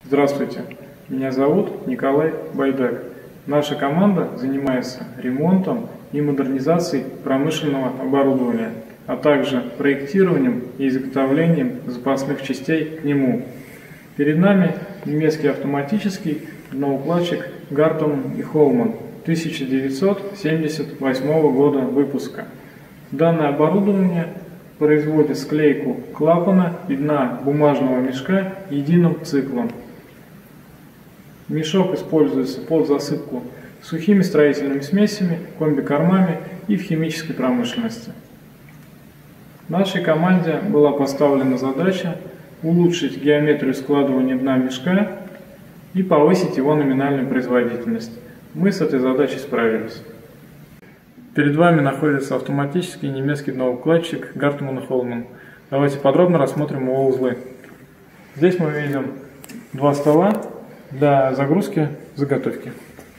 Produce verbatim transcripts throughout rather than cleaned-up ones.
Здравствуйте, меня зовут Николай Байдак. Наша команда занимается ремонтом и модернизацией промышленного оборудования, а также проектированием и изготовлением запасных частей к нему. Перед нами немецкий автоматический дноукладчик Gartemann Hollmann тысяча девятьсот семьдесят восьмого года выпуска. Данное оборудование производит склейку клапана и дна бумажного мешка единым циклом. Мешок используется под засыпку сухими строительными смесями, комбикормами и в химической промышленности. Нашей команде была поставлена задача улучшить геометрию складывания дна мешка и повысить его номинальную производительность. Мы с этой задачей справились. Перед вами находится автоматический немецкий дноукладчик Gartemann Hollmann. Давайте подробно рассмотрим его узлы. Здесь мы видим два стола для загрузки заготовки.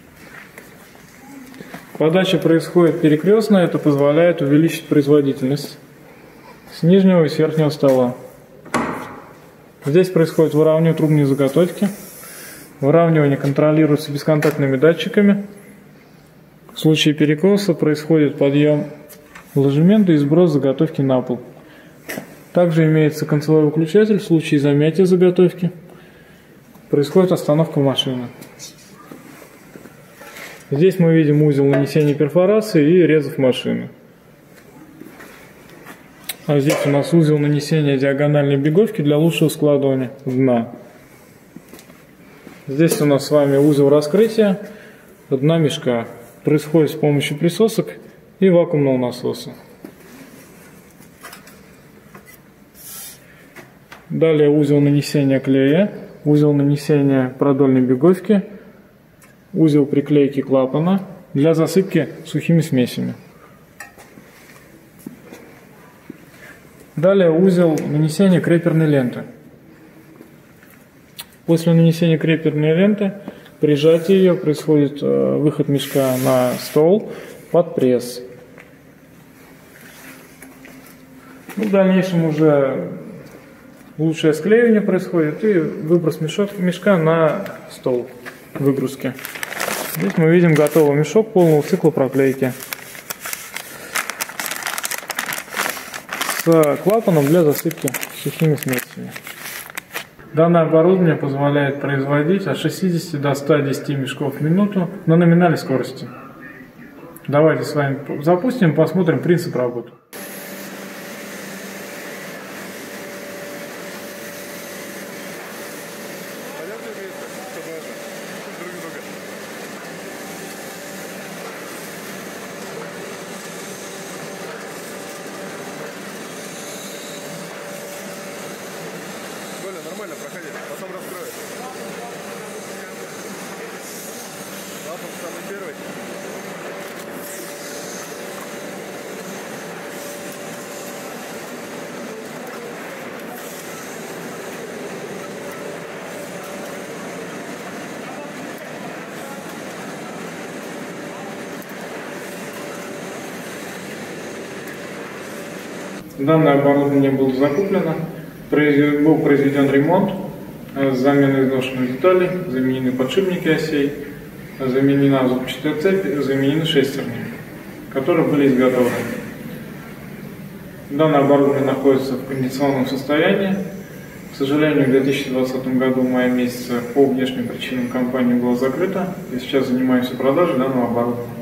Подача происходит перекрестно, это позволяет увеличить производительность с нижнего и с верхнего стола. Здесь происходит выравнивание трубной заготовки. Выравнивание контролируется бесконтактными датчиками. В случае перекоса происходит подъем ложемента и сброс заготовки на пол. Также имеется концевой выключатель в случае замятия заготовки. Происходит остановка машины. Здесь мы видим узел нанесения перфорации и резов машины. А здесь у нас узел нанесения диагональной беговки для лучшего складывания дна. Здесь у нас с вами узел раскрытия дна мешка. Происходит с помощью присосок и вакуумного насоса. Далее узел нанесения клея, узел нанесения продольной беговки, узел приклейки клапана для засыпки сухими смесями. Далее узел нанесения креперной ленты. После нанесения креперной ленты, при сжатии ее происходит выход мешка на стол под пресс. Ну, в дальнейшем уже лучшее склеивание происходит и выброс мешок, мешка на стол выгрузки. Здесь мы видим готовый мешок полного цикла проклейки с клапаном для засыпки сухими смесями. Данное оборудование позволяет производить от шестидесяти до ста десяти мешков в минуту на номинальной скорости. Давайте с вами запустим, посмотрим принцип работы. Нормально, проходи, потом раскроешь. Клапан самый первый. Данное оборудование было закуплено. Был произведен ремонт с заменой изношенных деталей, заменены подшипники осей, заменена зубчатая цепь, заменены шестерни, которые были изготовлены. Данное оборудование находится в кондиционном состоянии. К сожалению, в две тысячи двадцатом году в мае месяце по внешним причинам компания была закрыта, и сейчас занимаемся продажей данного оборудования.